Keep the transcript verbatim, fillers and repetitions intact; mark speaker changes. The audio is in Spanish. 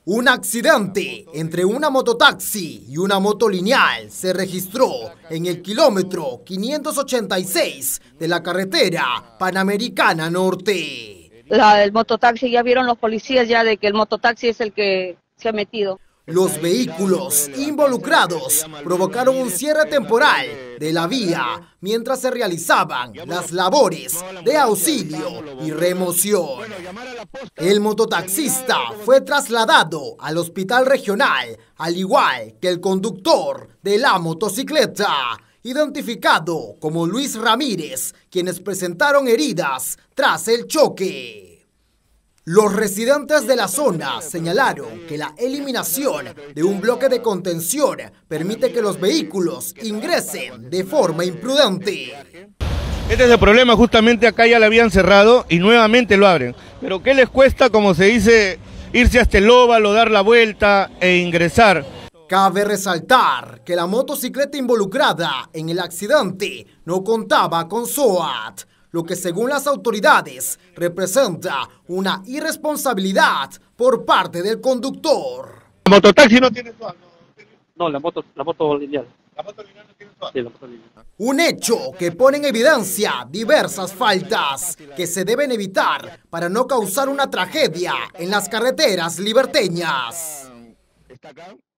Speaker 1: Un accidente entre una mototaxi y una moto lineal se registró en el kilómetro quinientos ochenta y seis de la carretera Panamericana Norte.
Speaker 2: La del mototaxi, ya vieron los policías ya de que el mototaxi es el que se ha metido.
Speaker 1: Los vehículos involucrados provocaron un cierre temporal de la vía mientras se realizaban las labores de auxilio y remoción. El mototaxista fue trasladado al hospital regional, al igual que el conductor de la motocicleta, identificado como Luis Ramírez, quienes presentaron heridas tras el choque. Los residentes de la zona señalaron que la eliminación de un bloque de contención permite que los vehículos ingresen de forma imprudente.
Speaker 3: Este es el problema, justamente acá ya la habían cerrado y nuevamente lo abren. Pero ¿qué les cuesta, como se dice, irse hasta el óvalo, dar la vuelta e ingresar?
Speaker 1: Cabe resaltar que la motocicleta involucrada en el accidente no contaba con S O A T, lo que según las autoridades representa una irresponsabilidad por parte del conductor.
Speaker 3: ¿La mototaxi no tiene S O A T?
Speaker 4: No, la moto, la moto lineal.
Speaker 3: ¿La moto lineal no tiene S O A T?
Speaker 4: Sí, la moto lineal.
Speaker 1: Un hecho que pone en evidencia diversas faltas que se deben evitar para no causar una tragedia en las carreteras liberteñas.
Speaker 3: ¿Está acá?